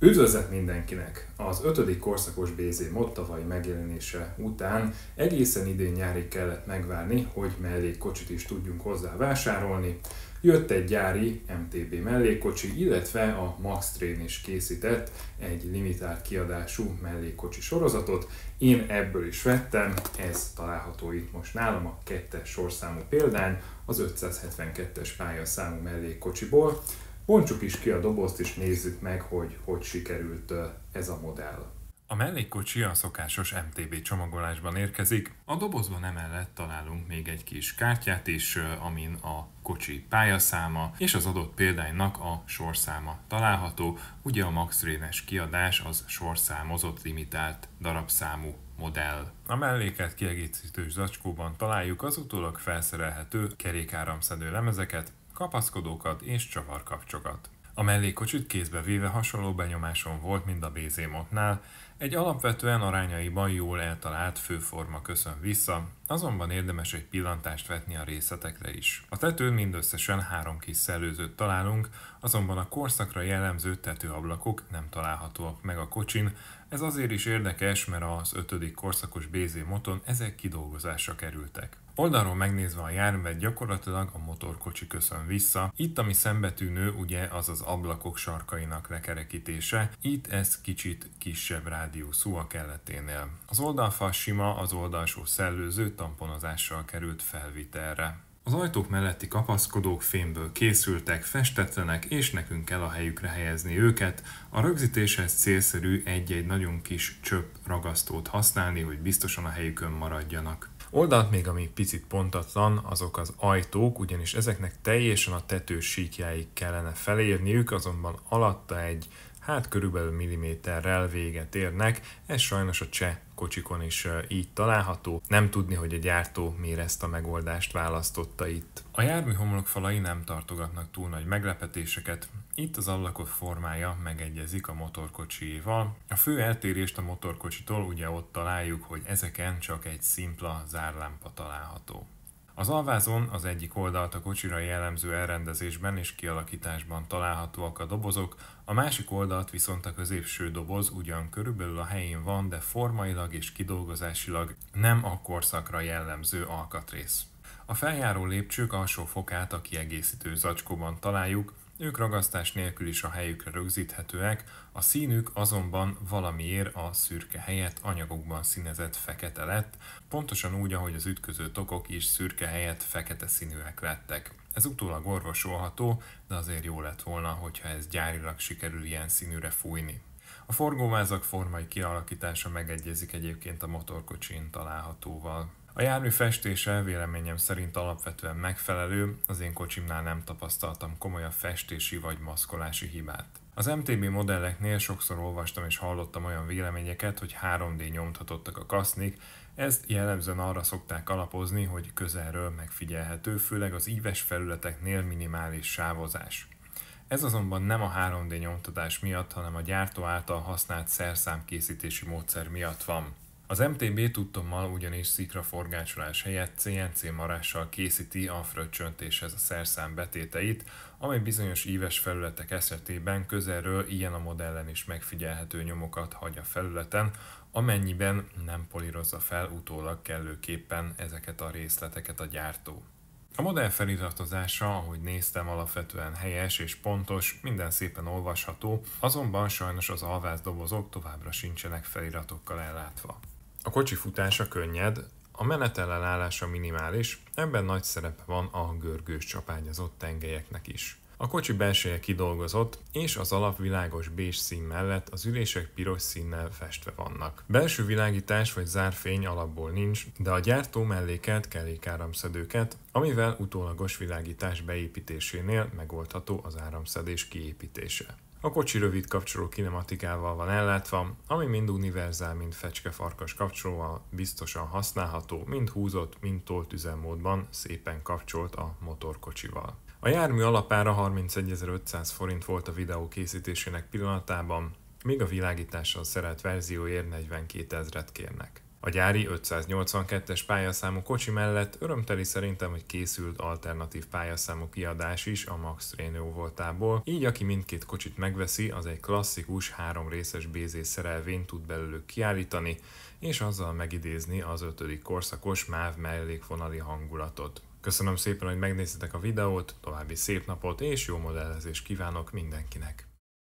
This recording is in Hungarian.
Üdvözlet mindenkinek! Az 5. korszakos BZ mod tavalyi megjelenése után egészen idén nyárig kellett megvárni, hogy mellékkocsit is tudjunk hozzá vásárolni. Jött egy gyári MTB mellékkocsi, illetve a Max Train is készített egy limitált kiadású mellékkocsi sorozatot. Én ebből is vettem, ez található itt most nálam, a 2-es sorszámú példány az 572-es pályaszámú mellékkocsiból. Bontsuk is ki a dobozt és nézzük meg, hogy sikerült ez a modell. A mellékkocsi a szokásos MTB csomagolásban érkezik. A dobozban emellett találunk még egy kis kártyát is, amin a kocsi pályaszáma és az adott példánynak a sorszáma található. Ugye a Max Train-es kiadás az sorszámozott limitált darabszámú modell. A melléket kiegészítő zacskóban találjuk az utólag felszerelhető kerékáramszedő lemezeket, kapaszkodókat és csavarkapcsokat. A mellékkocsit kézbe véve hasonló benyomásom volt, mint a BZ modnál, egy alapvetően arányaiban jól eltalált főforma köszön vissza, azonban érdemes egy pillantást vetni a részletekre is. A tetőn mindösszesen 3 kis szellőzőt találunk, azonban a korszakra jellemző tetőablakok nem találhatóak meg a kocsin. Ez azért is érdekes, mert az 5. korszakos BZ modon ezek kidolgozásra kerültek. Oldalról megnézve a járművet gyakorlatilag a motorkocsi köszön vissza. Itt ami szembetűnő ugye az az ablakok sarkainak lekerekítése, itt ez kicsit kisebb rádiuszú a kelleténél. Az oldalfal sima, az oldalsó szellőző tamponozással került felvitelre. Az ajtók melletti kapaszkodók fémből készültek, festetlenek, és nekünk kell a helyükre helyezni őket. A rögzítéshez célszerű egy-egy nagyon kis csöpp ragasztót használni, hogy biztosan a helyükön maradjanak. Oldalt még ami picit pontatlan, azok az ajtók, ugyanis ezeknek teljesen a tető síkjáig kellene felérniük, azonban alatta egy körülbelül milliméterrel véget érnek, ez sajnos a cseh kocsikon is így található. Nem tudni, hogy a gyártó miért ezt a megoldást választotta itt. A jármű homlokfalai nem tartogatnak túl nagy meglepetéseket. Itt az ablakok formája megegyezik a motorkocsiéval. A fő eltérést a motorkocsitól ugye ott találjuk, hogy ezeken csak egy szimpla zárlámpa található. Az alvázon az egyik oldalt a kocsira jellemző elrendezésben és kialakításban találhatóak a dobozok, a másik oldalt viszont a középső doboz ugyan körülbelül a helyén van, de formailag és kidolgozásilag nem a korszakra jellemző alkatrész. A feljáró lépcsők alsó fokát a kiegészítő zacskóban találjuk, ők ragasztás nélkül is a helyükre rögzíthetőek, a színük azonban valamiért a szürke helyett anyagokban színezett fekete lett, pontosan úgy, ahogy az ütköző tokok is szürke helyett fekete színűek lettek. Ez utólag orvosolható, de azért jó lett volna, hogyha ez gyárilag sikerül ilyen színűre fújni. A forgóvázak formai kialakítása megegyezik egyébként a motorkocsin találhatóval. A jármű festése véleményem szerint alapvetően megfelelő, az én kocsimnál nem tapasztaltam komolyabb festési vagy maszkolási hibát. Az MTB modelleknél sokszor olvastam és hallottam olyan véleményeket, hogy 3D nyomtatottak a kasznik, ezt jellemzően arra szokták alapozni, hogy közelről megfigyelhető, főleg az íves felületeknél minimális sávozás. Ez azonban nem a 3D nyomtatás miatt, hanem a gyártó által használt szerszámkészítési módszer miatt van. Az MTB tudtommal ugyanis szikraforgácsolás helyett CNC marással készíti a fröccsöntéshez a szerszám betéteit, amely bizonyos íves felületek esetében közelről ilyen a modellen is megfigyelhető nyomokat hagy a felületen, amennyiben nem polírozza fel utólag kellőképpen ezeket a részleteket a gyártó. A modell feliratozása, ahogy néztem, alapvetően helyes és pontos, minden szépen olvasható, azonban sajnos az alvázdobozok továbbra sincsenek feliratokkal ellátva. A kocsi futása könnyed, a menetellenállása minimális, ebben nagy szerepe van a görgős csapányozott tengelyeknek is. A kocsi belseje kidolgozott, és az alap világos bés szín mellett az ülések piros színnel festve vannak. Belső világítás vagy zárfény alapból nincs, de a gyártó mellékelt kerékáramszedőket, amivel utólagos világítás beépítésénél megoldható az áramszedés kiépítése. A kocsi rövid kapcsoló kinematikával van ellátva, ami mind univerzál, mind fecskefarkas kapcsolóval biztosan használható, mind húzott, mind tolt üzemmódban szépen kapcsolt a motorkocsival. A jármű alapára 31.500 forint volt a videó készítésének pillanatában, míg a világítással szerelt verzióért 42 000-et kérnek. A gyári 582-es pályaszámú kocsi mellett örömteli szerintem, hogy készült alternatív pályaszámú kiadás is a Max Renault voltából, így aki mindkét kocsit megveszi, az egy klasszikus 3 részes BZ szerelvényt tud belőlük kiállítani, és azzal megidézni az 5. korszakos MÁV mellékvonali hangulatot. Köszönöm szépen, hogy megnéztetek a videót, további szép napot és jó modellezést kívánok mindenkinek!